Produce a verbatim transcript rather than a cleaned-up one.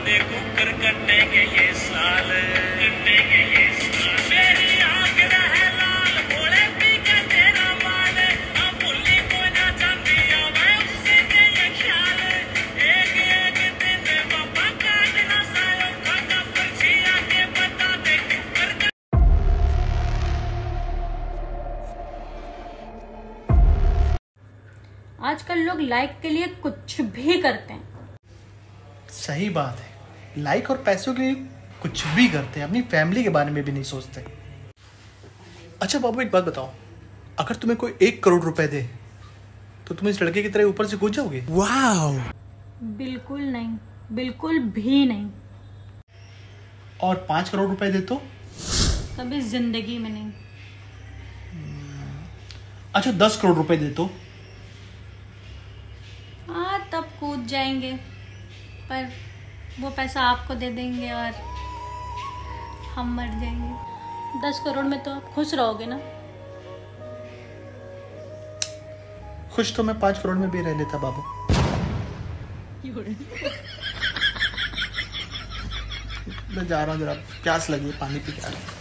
Birthday cooker कटेंगे ये साल, कटेंगे ये साल। मेरी आंख रहे लाल, भोले पी के तेरा माल, हम भूली को ना चाहती मैं उससे ये ख्याल। एक एक दिन बाबा काटना सायो खाना पर्ची आके बता दे कुकर। आजकल लोग लाइक के लिए कुछ भी करते हैं। सही बात है, लाइक और पैसों के लिए कुछ भी करते हैं, अपनी फैमिली के बारे में भी नहीं सोचते। अच्छा बाबू एक बात बताओ, अगर तुम्हें कोई एक करोड़ रुपए दे तो तुम इस लड़के की तरह ऊपर से कूद जाओगे? वाओ! बिल्कुल नहीं, बिल्कुल भी नहीं। और पांच करोड़ रुपए दे तो? कभी जिंदगी में नहीं। अच्छा दस करोड़ रुपए दे तो? हाँ तब कूद जाएंगे, पर वो पैसा आपको दे देंगे और हम मर जाएंगे। दस करोड़ में तो आप खुश रहोगे ना? खुश तो मैं पांच करोड़ में भी रह लेता बाबू। मैं जा रहा हूँ, जरा प्यास लगी है, पानी पी के आ रहा हूँ।